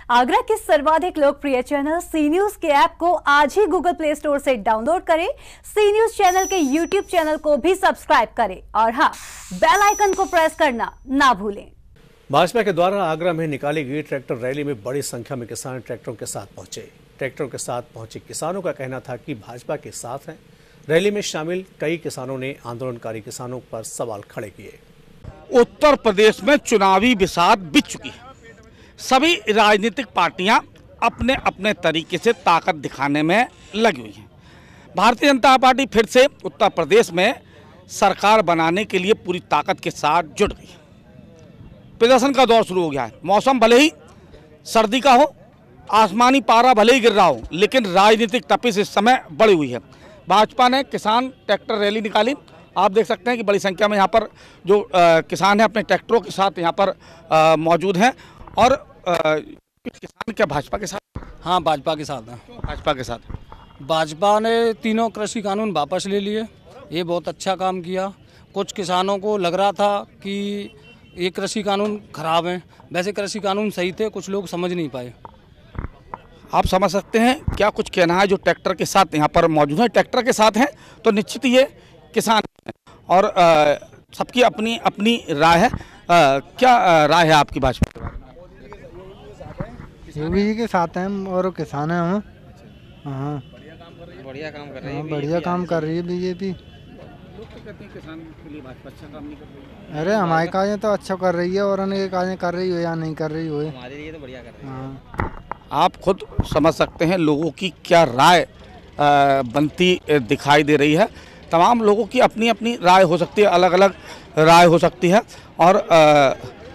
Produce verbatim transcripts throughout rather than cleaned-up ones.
आगरा के सर्वाधिक लोकप्रिय चैनल सी न्यूज के ऐप को आज ही गूगल प्ले स्टोर से डाउनलोड करें। सी न्यूज चैनल के यूट्यूब चैनल को भी सब्सक्राइब करें और हाँ, बेल आइकन को प्रेस करना ना भूलें। भाजपा के द्वारा आगरा में निकाली गई ट्रैक्टर रैली में बड़ी संख्या में किसान ट्रैक्टरों के साथ पहुंचे। ट्रैक्टरों के साथ पहुंचे किसानों का कहना था कि भाजपा के साथ हैं। रैली में शामिल कई किसानों ने आंदोलनकारी किसानों पर सवाल खड़े किए। उत्तर प्रदेश में चुनावी बिसात बिछ चुकी है। सभी राजनीतिक पार्टियां अपने अपने तरीके से ताकत दिखाने में लगी हुई हैं। भारतीय जनता पार्टी फिर से उत्तर प्रदेश में सरकार बनाने के लिए पूरी ताकत के साथ जुट गई है। प्रदर्शन का दौर शुरू हो गया है। मौसम भले ही सर्दी का हो, आसमानी पारा भले ही गिर रहा हो, लेकिन राजनीतिक तपिश इस समय बढ़ी हुई है। भाजपा ने किसान ट्रैक्टर रैली निकाली। आप देख सकते हैं कि बड़ी संख्या में यहाँ पर जो आ, किसान हैं अपने ट्रैक्टरों के साथ यहाँ पर आ, मौजूद हैं। और आ, किसान क्या भाजपा के साथ? हाँ, भाजपा के साथ हैं। भाजपा के साथ भाजपा ने तीनों कृषि कानून वापस ले लिए। ये बहुत अच्छा काम किया। कुछ किसानों को लग रहा था कि ये कृषि कानून खराब हैं, वैसे कृषि कानून सही थे, कुछ लोग समझ नहीं पाए। आप समझ सकते हैं क्या कुछ कहना है जो ट्रैक्टर के साथ यहाँ पर मौजूद है। ट्रैक्टर के साथ हैं तो निश्चित ये किसान हैं और आ, सबकी अपनी अपनी राय है। आ, क्या आ, राय है आपकी भाजपा के बारे में? योगी जी के साथ हैं और किसान हैं हम। हाँ, बढ़िया काम कर रही है। बढ़िया काम कर रही है बीजेपी। लोग तो कहते हैं किसान के लिए भाजपा अच्छा काम नहीं कर रही है। अरे हमारी काजें तो अच्छा कर रही है और उनकी काजें कर रही हो या नहीं कर रही हो, हमारे लिए तो बढ़िया कर रही है। हाँ, आप खुद समझ सकते हैं लोगों की क्या राय आ, बनती दिखाई दे रही है। तमाम लोगों की अपनी अपनी राय हो सकती है, अलग अलग राय हो सकती है। और आ,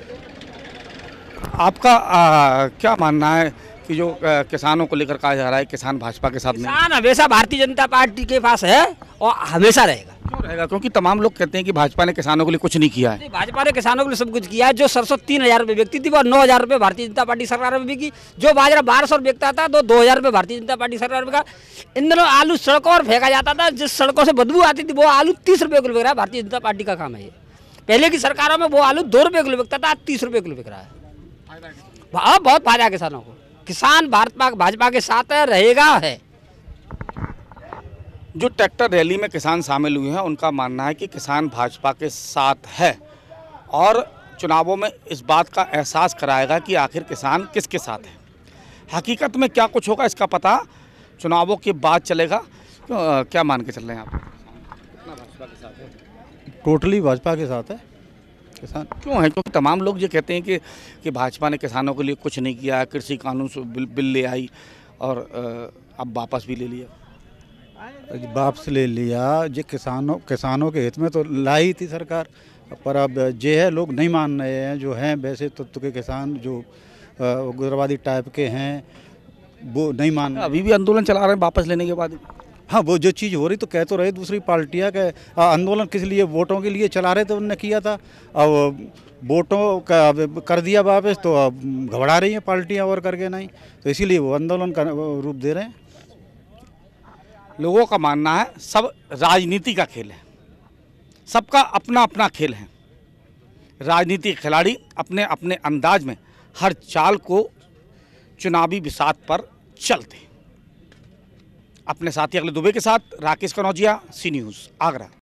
आपका आ, क्या मानना है कि जो आ, किसानों को लेकर कहा जा रहा है किसान भाजपा के साथ नहीं? किसान हमेशा भारतीय जनता पार्टी के पास है और हमेशा रहेगा। क्यों रहेगा? क्योंकि तमाम लोग कहते हैं कि भाजपा ने किसानों के लिए कुछ नहीं किया है। भाजपा ने किसानों के लिए सब कुछ किया है। जो सरसों तीन हजार रुपये बिकती थी वो नौ हजार रुपये भारतीय जनता पार्टी सरकार में बिकी। जो बाजरा बारह सौ बिकता था तो दो हजार रुपये भारतीय जनता पार्टी सरकार में बिका। इन दिनों आलू सड़कों पर फेंका जाता था, जिस सड़कों से बदबू आती थी वो आलू तीस रुपये किलो बिक रहा है। भारतीय जनता पार्टी का काम है ये। पहले की सरकारों में वो आलू दो रुपये किलो बिकता था, आज तीस रुपये किलो बिक रहा है। हाँ, बहुत फायदा है किसानों को। किसान भाजपा भाजपा के साथ है, रहेगा है। जो ट्रैक्टर रैली में किसान शामिल हुए हैं उनका मानना है कि किसान भाजपा के साथ है और चुनावों में इस बात का एहसास कराएगा कि आखिर किसान किसके साथ है। हकीकत में क्या कुछ होगा इसका पता चुनावों के बाद चलेगा। क्यों, क्या मान के चल रहे हैं आप? कितना भाजपा के साथ है? टोटली भाजपा के साथ है किसान। क्यों है? क्योंकि तमाम लोग ये कहते हैं कि कि भाजपा ने किसानों के लिए कुछ नहीं किया। कृषि कानून बिल, बिल ले आई और अब वापस भी ले लिया। वापस ले लिया जो किसानों किसानों के हित में तो लाई थी सरकार, पर अब जे है लोग नहीं मान रहे हैं। जो हैं वैसे तो, तो के किसान जो उग्रवादी टाइप के हैं वो नहीं मान रहे। अभी भी आंदोलन चला रहे हैं वापस लेने के बाद। हाँ, वो जो चीज़ हो रही तो कह तो रहे दूसरी पार्टियाँ के आंदोलन किस लिए, वोटों के लिए चला रहे थे, उन्होंने किया था। अब वोटों का कर दिया वापस तो अब घबरा रही हैं पार्टियाँ और करके नहीं, तो इसीलिए वो आंदोलन का रूप दे रहे हैं। लोगों का मानना है सब राजनीति का खेल है, सबका अपना अपना खेल है। राजनीतिक खिलाड़ी अपने अपने अंदाज में हर चाल को चुनावी बिसात पर चलते। अपने साथी अगले दुबे के साथ राकेश कनौजिया, सी न्यूज़, आगरा।